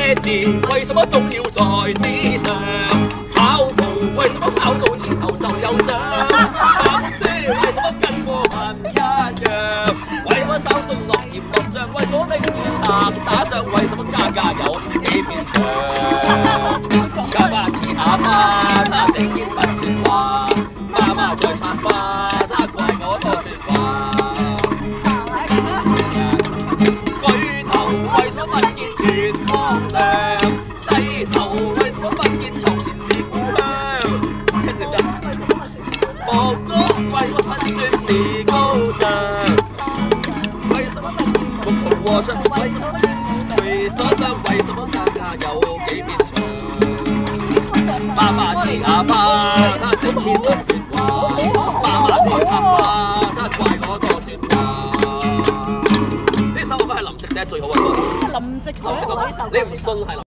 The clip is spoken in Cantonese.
些字，為什麼總要在紙上？跑步為什麼跑到前頭就有獎？讀書為什麼跟過文一樣？為什麼手中落葉落醬？為什麼永遠插打上？為什麼家有幾邊牆？家爸似阿媽，他整天不說話，媽媽在插花，他怪我多說話。舉頭為什麼不見月光亮？低頭為什麼不見從前是故鄉？跟住就目光為什麼不算是高尚？為什麼不見共同和唱？為什麼會所想？為什麼家有幾邊牆？媽媽似阿媽，她整天都說話；媽媽似阿媽，她怪我多說話。呢首歌係林夕寫最好嘅歌詞。 林夕寫嗰首， 你唔信係林？